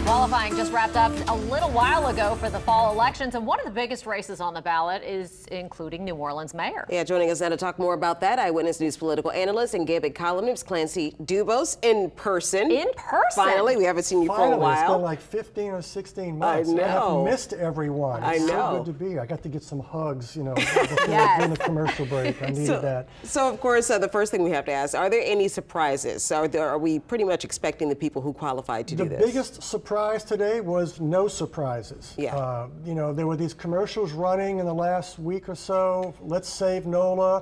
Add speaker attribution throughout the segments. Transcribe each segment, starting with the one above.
Speaker 1: Qualifying just wrapped up a little while ago for the fall elections, and one of the biggest races on the ballot is including New Orleans mayor.
Speaker 2: Yeah, joining us now to talk more about that, Eyewitness News political analyst and Gambit columnist Clancy Dubose in person.
Speaker 1: In person?
Speaker 2: Finally, we haven't seen you for a while.
Speaker 3: It's been like 15 or 16 months.
Speaker 2: I know.
Speaker 3: I've missed everyone.
Speaker 2: I
Speaker 3: It's
Speaker 2: know.
Speaker 3: so good to be here. I got to get some hugs, you know, during the commercial break. I needed that.
Speaker 2: So, of course, the first thing we have to ask, are there any surprises? Are we pretty much expecting the people who qualified to do this?
Speaker 3: The biggest surprise today was no surprises.
Speaker 2: Yeah.
Speaker 3: You know, there were these commercials running in the last week or so. Let's save NOLA.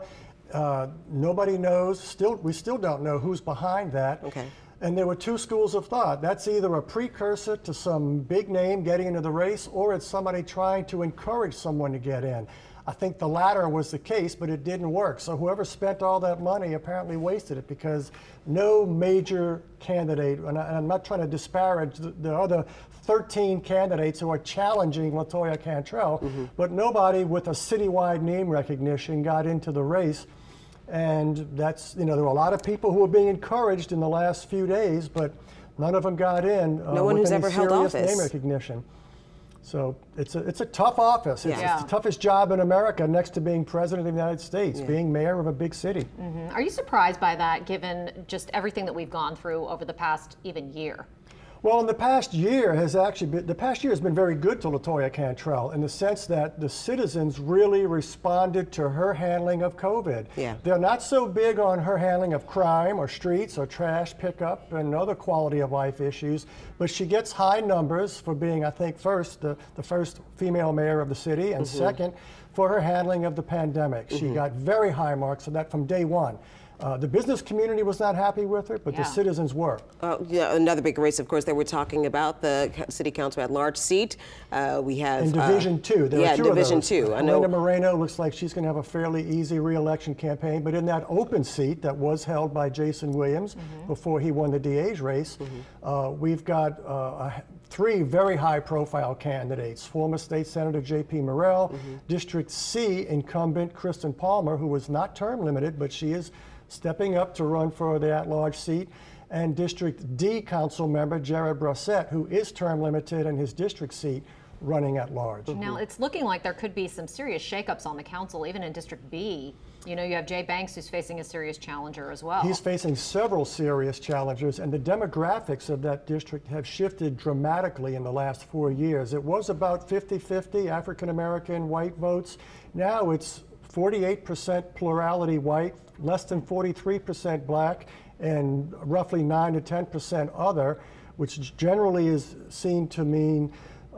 Speaker 3: Nobody knows. We still don't know who's behind that.
Speaker 2: Okay.
Speaker 3: And there were two schools of thought. That's either a precursor to some big name getting into the race, or it's somebody trying to encourage someone to get in. I think the latter was the case, but it didn't work. So whoever spent all that money apparently wasted it, because no major candidate, and I'm not trying to disparage the other 13 candidates who are challenging LaToya Cantrell, but nobody with a citywide name recognition got into the race. And that's, you know, there were a lot of people who were being encouraged in the last few days, but none of them got in.
Speaker 2: No one who's
Speaker 3: with
Speaker 2: ever
Speaker 3: any
Speaker 2: held
Speaker 3: serious
Speaker 2: office.
Speaker 3: name recognition. So it's a tough office. It's
Speaker 1: Yeah.
Speaker 3: the toughest job in America next to being president of the United States, being mayor of a big city.
Speaker 1: Are you surprised by that, given just everything that we've gone through over the past even year?
Speaker 3: Well, in the past year has been very good to LaToya Cantrell, in the sense that the citizens really responded to her handling of COVID.
Speaker 2: Yeah.
Speaker 3: They're not so big on her handling of crime or streets or trash pickup and other quality of life issues, but she gets high numbers for being, I think, first, the first female mayor of the city, and second, for her handling of the pandemic. She got very high marks for that from day one. The business community was not happy with her, but the citizens were.
Speaker 2: Yeah, another big race, of course, that we're talking about, the city council at large seat. We have
Speaker 3: in Division 2. There are two
Speaker 2: Division
Speaker 3: of those.
Speaker 2: 2. I know.
Speaker 3: Linda Moreno looks like she's going to have a fairly easy re-election campaign, but in that open seat that was held by Jason Williams before he won the DA's race, we've got three very high-profile candidates: former State Senator J.P. Morrell, District C incumbent Kristen Palmer, who was not term limited, but she is stepping up to run for the at-large seat, and District D council member Jared Bressett, who is term limited in his district seat, running at large.
Speaker 1: Now, it's looking like there could be some serious shakeups on the council, even in District B. You know, you have Jay Banks, who's facing a serious challenger as well.
Speaker 3: He's facing several serious challengers, and the demographics of that district have shifted dramatically in the last 4 years. It was about 50-50 African-American white votes. Now it's 48% plurality white, less than 43% black, and roughly 9 to 10% other, which generally is seen to mean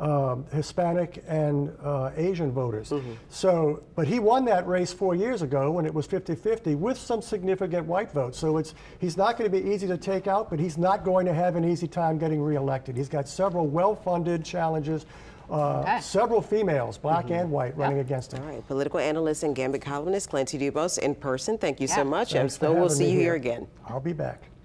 Speaker 3: Hispanic and Asian voters. So, but he won that race 4 years ago when it was 50-50 with some significant white votes. So he's not going to be easy to take out, but he's not going to have an easy time getting reelected. He's got several well-funded challenges. Several females, black and white, running against him.
Speaker 2: All right, political analyst and Gambit columnist Clancy Dubose in person. Thank you so much.
Speaker 3: Thanks
Speaker 2: So we'll see you here again.
Speaker 3: I'll be back.